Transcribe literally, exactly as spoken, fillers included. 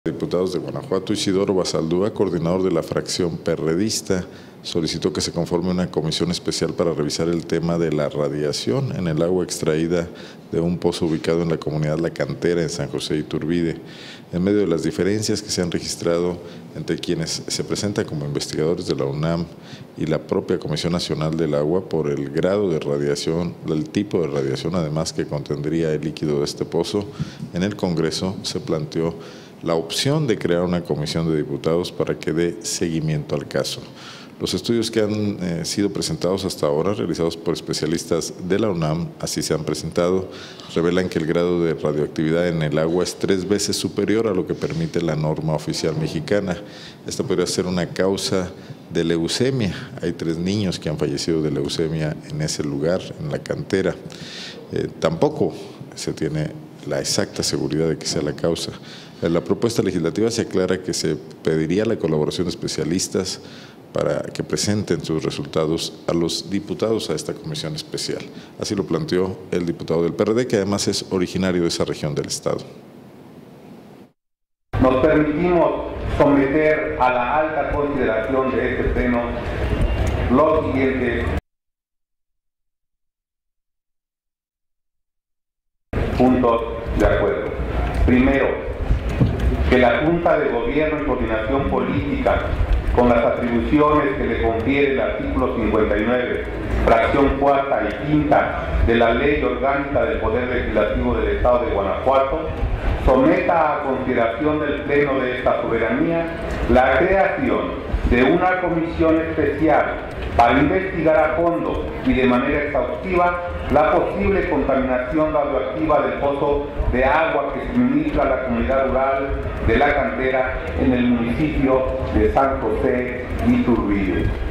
Diputados de Guanajuato, Isidoro Basaldúa, coordinador de la fracción perredista, solicitó que se conforme una comisión especial para revisar el tema de la radiación en el agua extraída de un pozo ubicado en la comunidad La Cantera, en San José de Iturbide, en medio de las diferencias que se han registrado entre quienes se presentan como investigadores de la UNAM y la propia Comisión Nacional del Agua por el grado de radiación, el tipo de radiación además que contendría el líquido de este pozo. En el Congreso se planteó la opción de crear una comisión de diputados para que dé seguimiento al caso. Los estudios que han eh, sido presentados hasta ahora, realizados por especialistas de la UNAM, así se han presentado, revelan que el grado de radioactividad en el agua es tres veces superior a lo que permite la norma oficial mexicana. Esta podría ser una causa de leucemia. Hay tres niños que han fallecido de leucemia en ese lugar, en La Cantera. Eh, tampoco se tiene la exacta seguridad de que sea la causa. En la propuesta legislativa se aclara que se pediría la colaboración de especialistas para que presenten sus resultados a los diputados a esta comisión especial. Así lo planteó el diputado del P R D, que además es originario de esa región del estado. Nos permitimos someter a la alta consideración de este pleno los siguientes puntos de acuerdo. Primero, que la Junta de Gobierno y Coordinación Política, con las atribuciones que le confiere el artículo cincuenta y nueve, fracción cuarta y quinta de la Ley Orgánica del Poder Legislativo del Estado de Guanajuato, someta a consideración del Pleno de esta soberanía la creación de una comisión especial para investigar a fondo y de manera exhaustiva la posible contaminación radioactiva del pozo de agua que suministra a la comunidad rural de La Cantera en el municipio de San José de Iturbide.